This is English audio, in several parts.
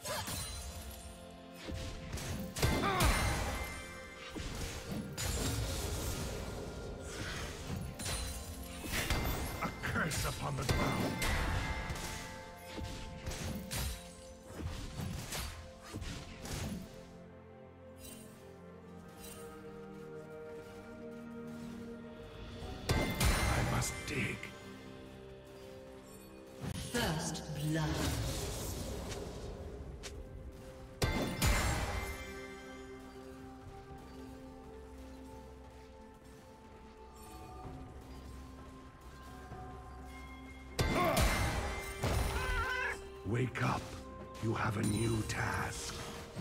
A curse upon the ground. I must dig. First blood. Wake up. You have a new task.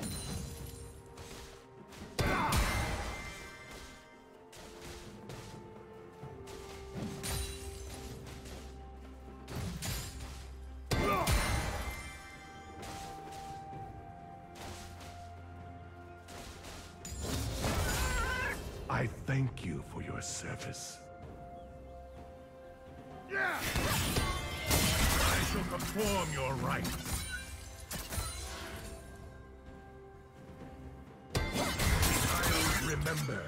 I thank you for your service. I shall perform your rites. I'll remember.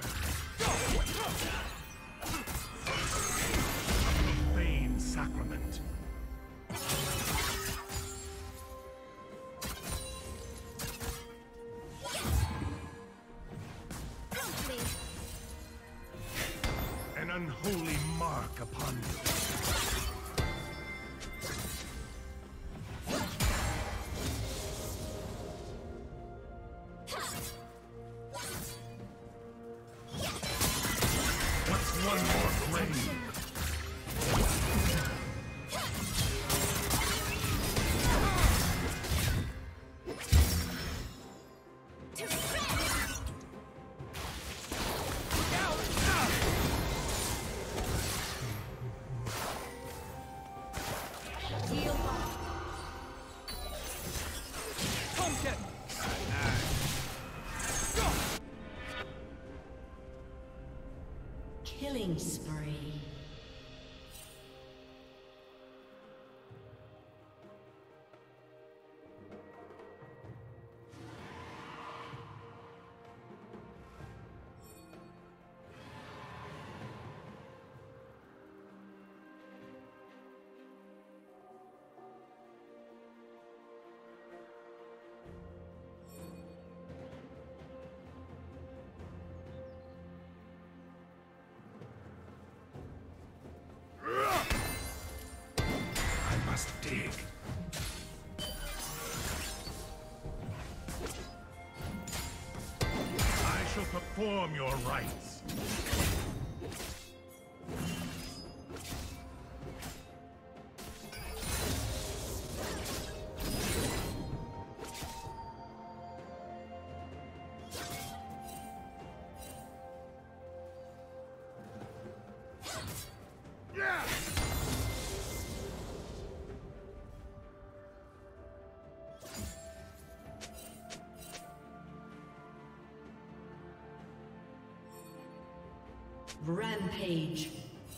A profane sacrament. An unholy mark upon you. One more grave. Killing spree. Dig. I shall perform your rites. Rampage.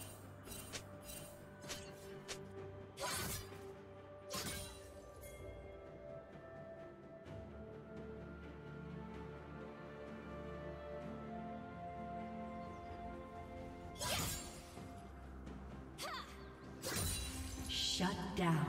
Shut down.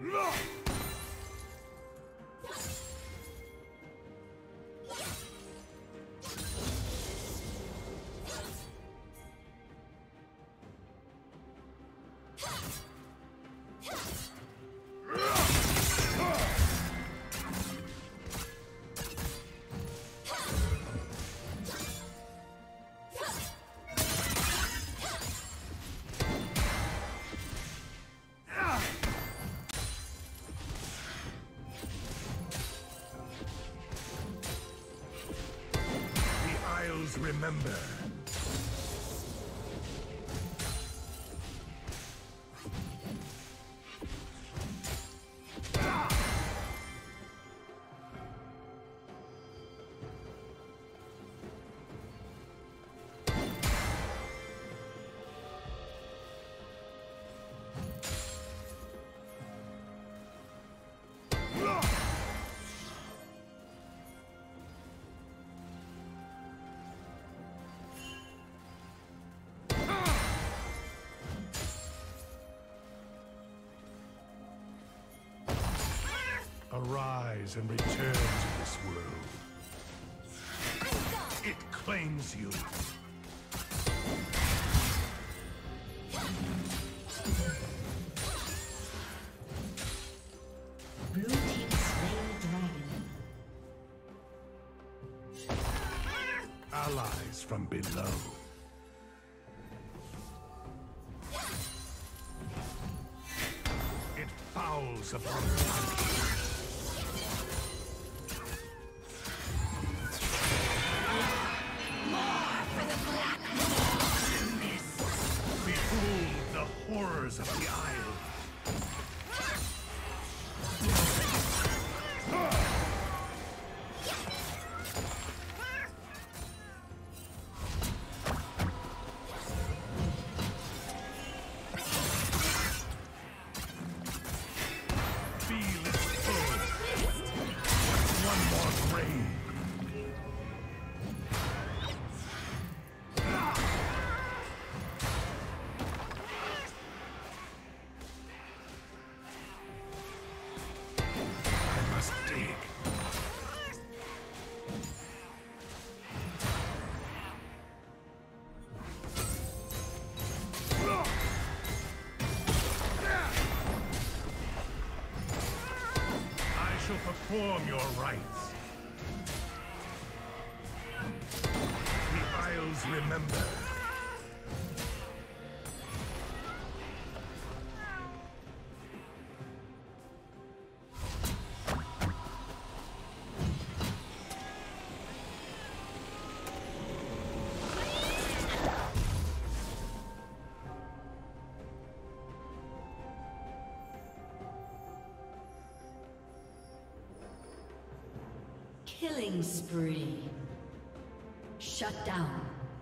Remember. rise and return to this world. It claims you. Blue team slain the dragon. Allies from below. It fouls upon punishment. Behold the horrors of the Isle. Feel its pull. What's one more grave? Perform your rites. The Isles remember. Killing spree. Shut down.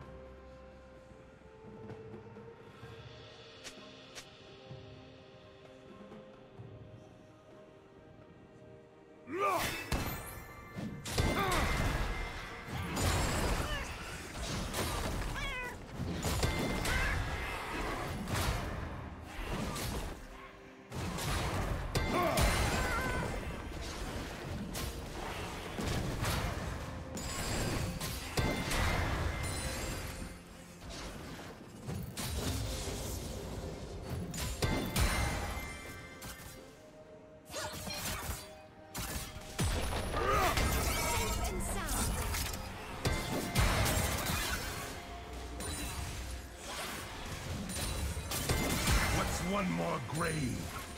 One more grave.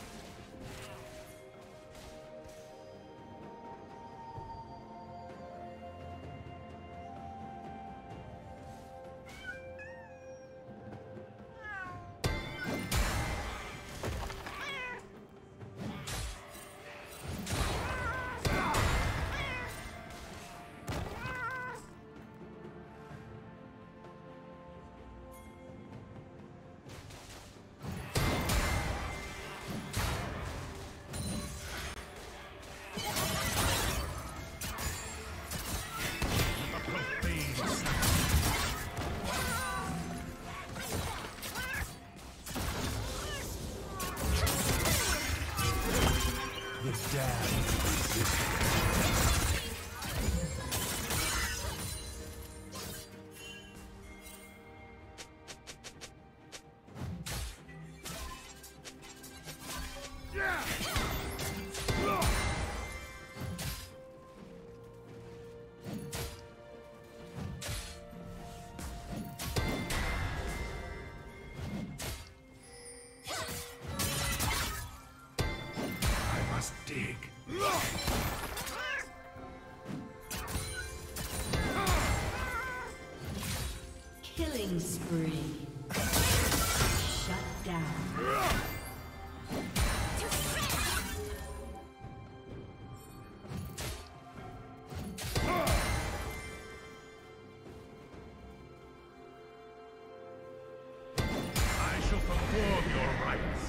Killing spree. Shut down. I shall perform your rites.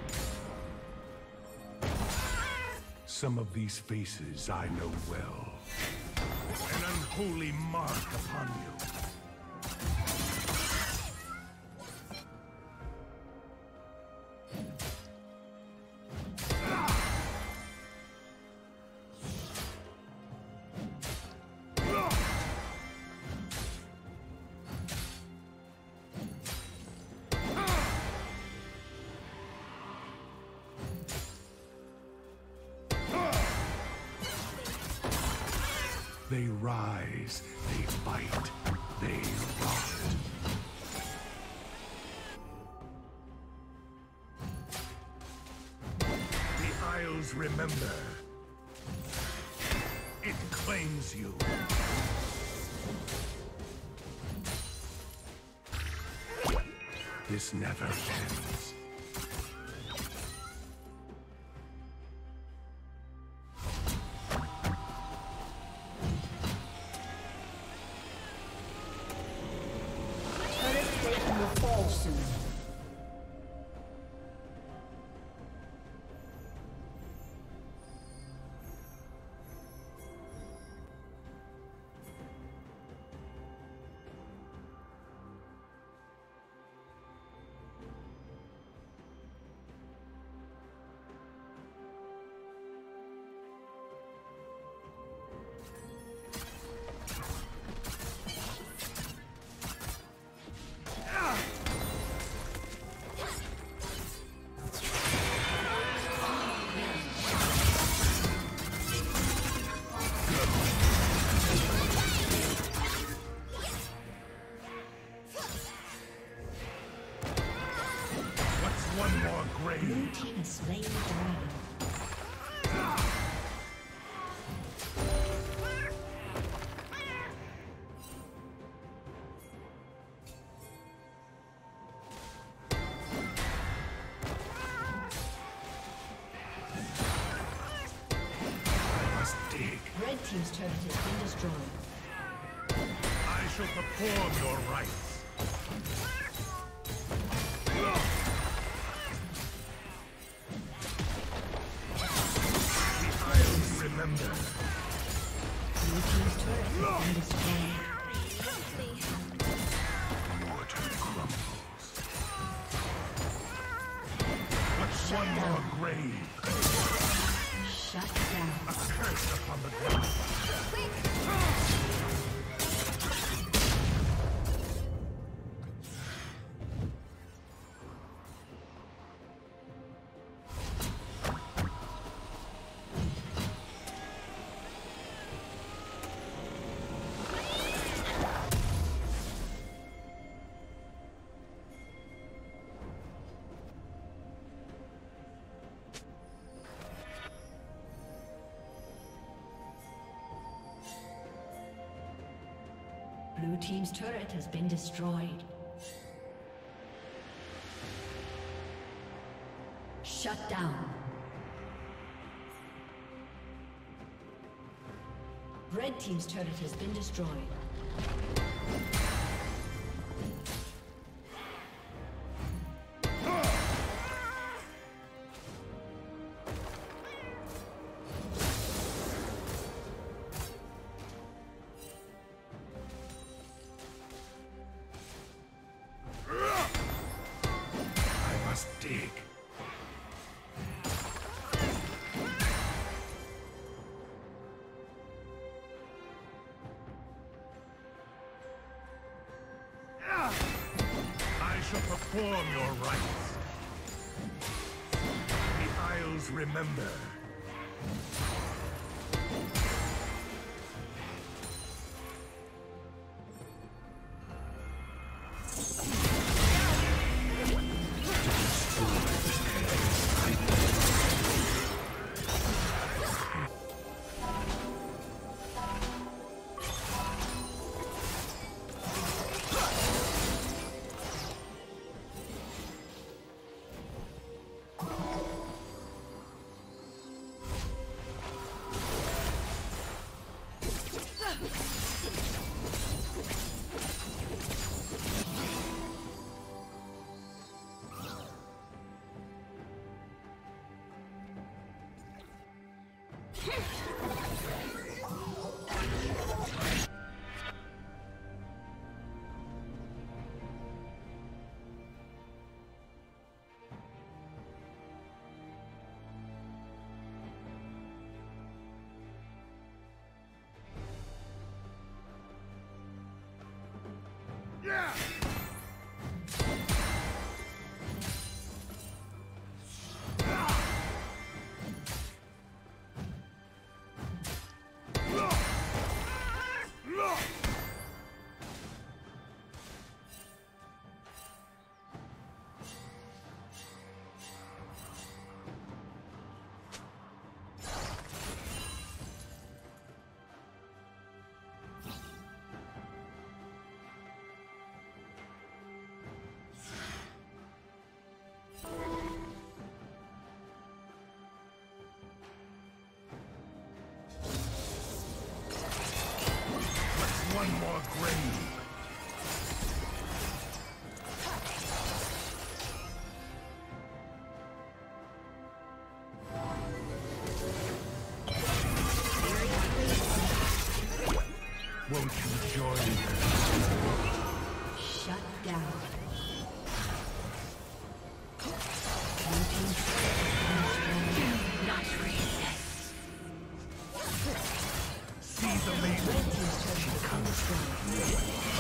Some of these faces I know well. An unholy mark upon you. They rise, they fight, they rot. The Isles remember. It claims you. This never ends. Turret plate will fall soon. One more grave. Blue team has slain the dragon. I must dig. Red team's turret has been destroyed. I shall perform your rites. Remember. Blue team's turret has been destroyed. Mortar crumbles. What's one more grave? Shut down. A curse upon the ground. Blue team's turret has been destroyed. Shut down. Red team's turret has been destroyed. Dig. I shall perform your rites. The Isles remember. One more grave. Won't you join me? Shut down. Not resist. See the maiden. She comes from me.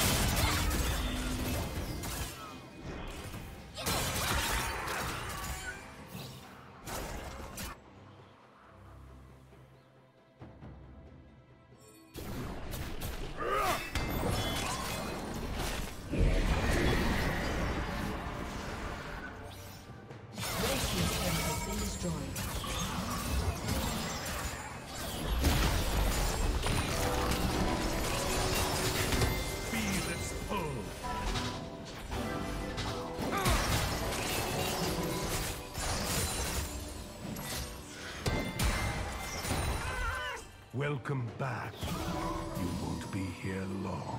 Welcome back. You won't be here long.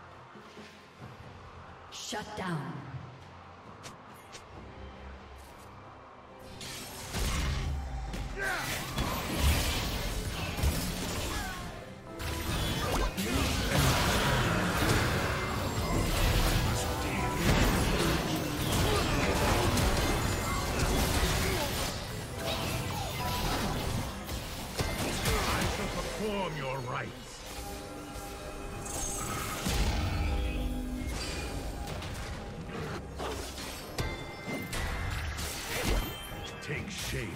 Shut down. Perform your rites. Take shape.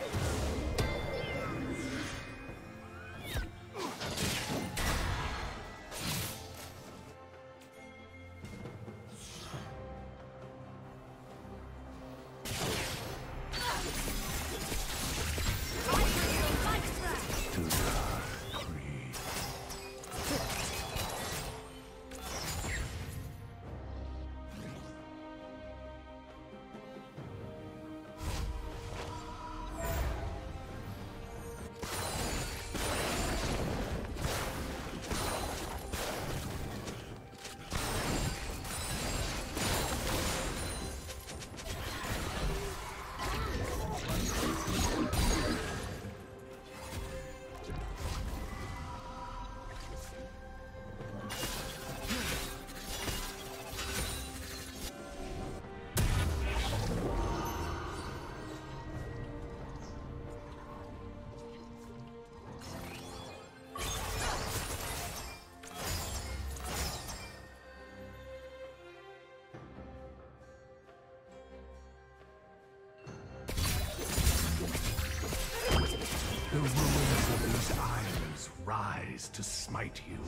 The ruins of these isles rise to smite you.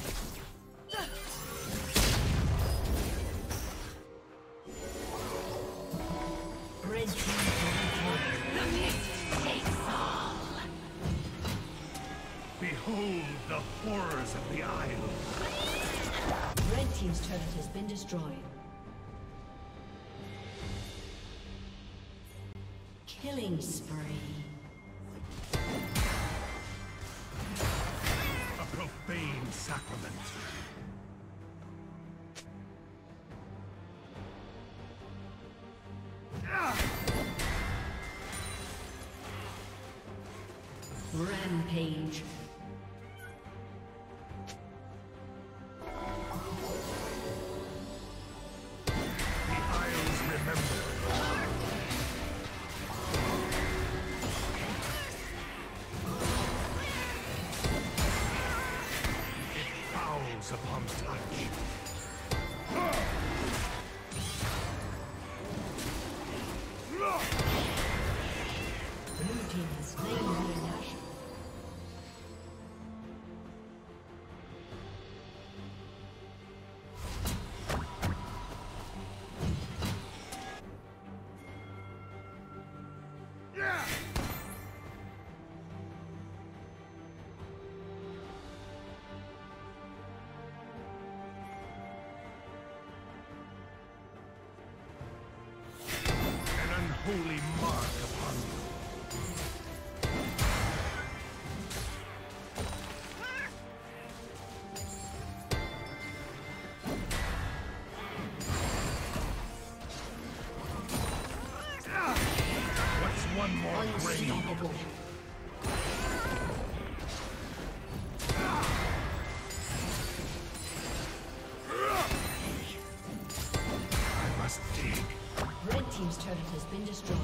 Red team the mist takes all. Behold the horrors of the isle. Red team's turret has been destroyed. Killing spree. A profane sacrament. Rampage. The Isles remember. It fouls upon touch. Blue team has slain the Nash. been destroyed.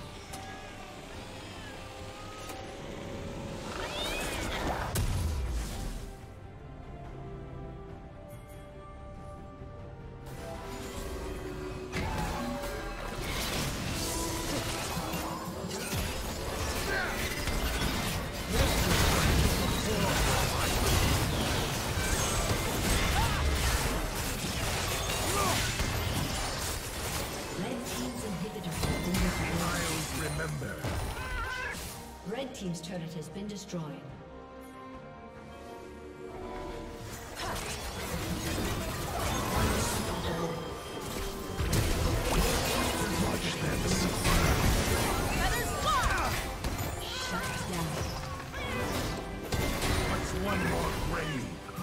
Red team's turret has been destroyed. Shut down. What's one more grave?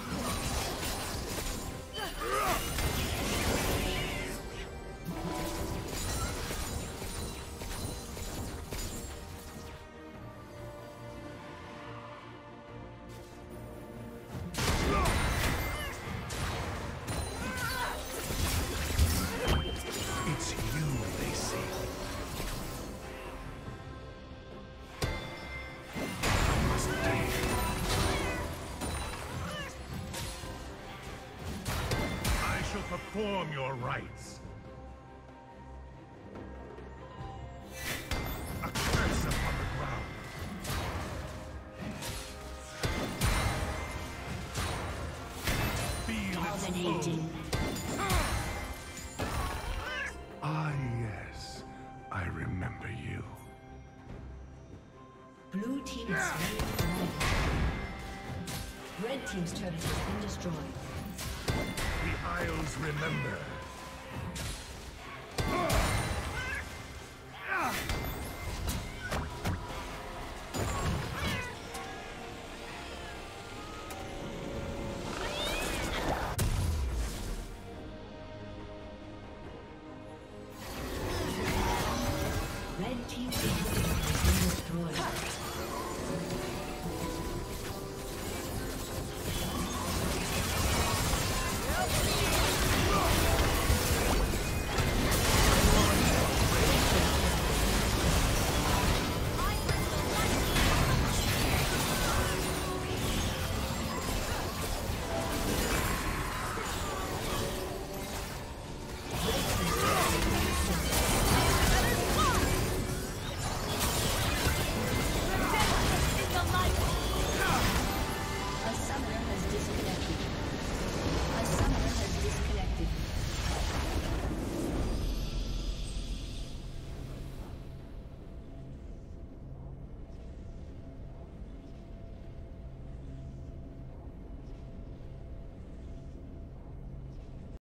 Perform your rites. A curse upon the ground. Dominating. Ah, yes. I remember you. Blue team is slain. Red team's turret has been destroyed. The Isles remember.